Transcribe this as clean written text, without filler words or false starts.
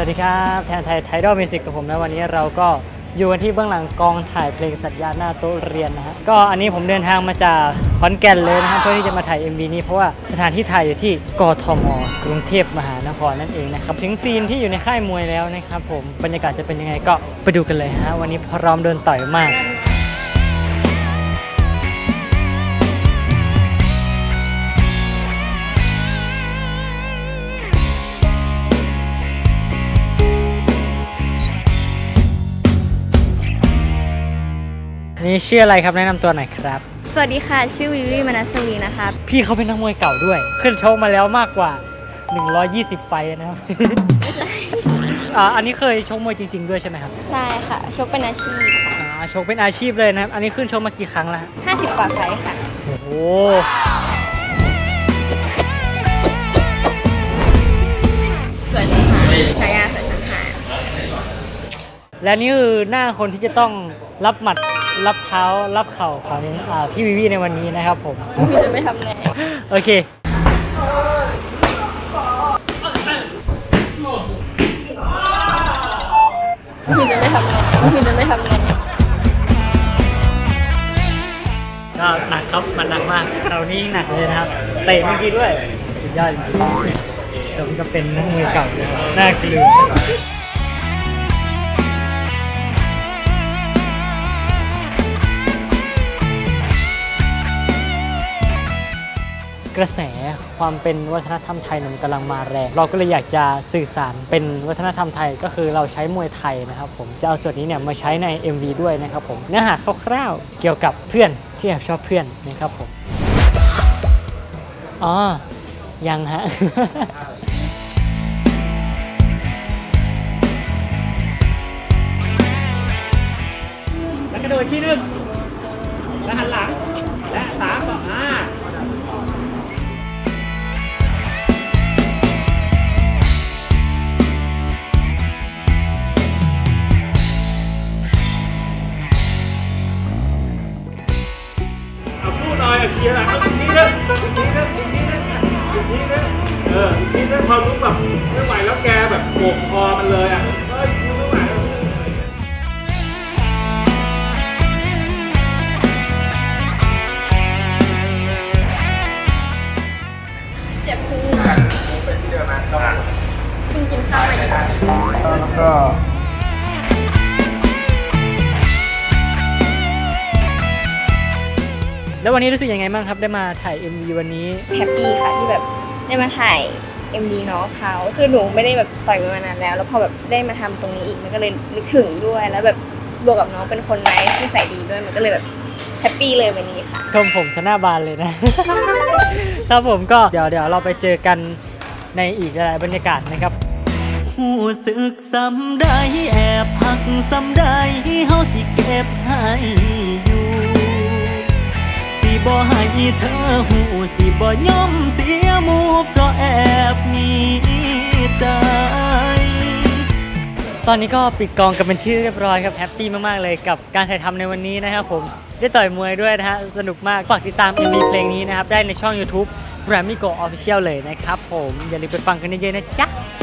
วัสดีครับแทนไทยไทดอลมิวสิกกับผมนะวันนี้เราก็อยู่กันที่เบื้องหลังกองถ่ายเพลงสัญญาหน้าโต๊ะเรียนนะฮะก็อันนี้ผมเดินทางมาจากขอนแก่นเลยนะครับเพื่อที่จะมาถ่าย MV นี้เพราะว่าสถานที่ถ่ายอยู่ที่กทม.กรุงเทพมหานครนั่นเองนะครับถึงซีนที่อยู่ในค่ายมวยแล้วนะครับผมบรรยากาศจะเป็นยังไงก็ไปดูกันเลยฮะวันนี้พร้อมโดนต่อยมากนี่ชื่ออะไรครับแนะนำตัวหน่อยครับสวัสดีค่ะชื่อวิวิมนัสวีนะคะพี่เขาเป็นนักมวยเก่าด้วยขึ้นชกมาแล้วมากกว่า120ไฟนะครับ อันนี้เคยชกมวยจริงๆด้วยใช่ไหมครับใช่ค่ะชกเป็นอาชีพค่ะชกเป็นอาชีพเลยนะครับอันนี้ขึ้นชกมากี่ครั้งแล้ว 50 กว่าไฟค่ะโอ้โหสวยเลยค่ะฉายาสวยสังหารและนี่คือหน้าคนที่จะต้องรับหมัดรับเท้ารับเข่าของพี่วิวีในวันนี้นะครับผมพี่จะไม่ทำไงโอเคพี่จะไม่ทำไงพี่จะไม่ทำไงก็หนักครับมันหนักมากเรานี่หนักเลยนะครับเตะเมื่อกี้ด้วยสุดยอดจริงๆสมกับเป็นนักมวยเก่าเลยน่าเกลียดกระแสความเป็นวัฒนธรรมไทยมันกำลังมาแรงเราก็เลยอยากจะสื่อสารเป็นวัฒนธรรมไทยก็คือเราใช้มวยไทยนะครับผมจะเอาส่วนนี้เนี่ยมาใช้ใน MV ด้วยนะครับผมเนื้อหาคร่าวๆเกี่ยวกับเพื่อนที่แอบชอบเพื่อนนะครับผมอ๋อยังฮะ แล้วกระโดดที่หนึ่งแล้วหันหลังและ3 2 5เชียร์อ่ะอีกทีนึงพอรู้แบบไม่ไหวแล้วแกแบบโบกคอมันเลยอ่ะไม่ไหวเจ็บพุงเป็นที่เดิมนะเพิ่งกินข้าวมาอีกแล้วก็แล้ววันนี้รู้สึกยังไงบ้างครับได้มาถ่าย MV วันนี้แฮปปี้ค่ะที่แบบได้มาถ่าย MV น้องเขาคือหนูไม่ได้แบบต่อยมานานแล้วพอแบบได้มาทำตรงนี้อีกมันก็เลยนึกถึงด้วยแล้วแบบบวกกับน้องเป็นคนไนท์ที่ใส่ดีด้วยมันก็เลยแบบแฮปปี้เลยวันนี้ค่ะชมผมสน้าบานเลยนะ ครับผมก็เดี๋ยวเราไปเจอกันในอีกหลายบรรยากาศนะครับหูสึกซ้ำได้แอบหักซ้ำได้เฮาสิเก็บให้อยู่บ่ให้เธอหูสิบ่ยอมเสียหมู่เพราะแอบมีใจตอนนี้ก็ปิดกองกันเป็นที่เรียบร้อยครับแฮปปี้มากๆเลยกับการถ่ายทำในวันนี้นะครับผมได้ต่อยมวยด้วยนะฮะสนุกมากฝากติดตาม MV เพลงนี้นะครับได้ในช่อง YouTube Grammy Go Official เลยนะครับผมอย่าลืมไปฟังกันเยอะๆนะจ๊ะ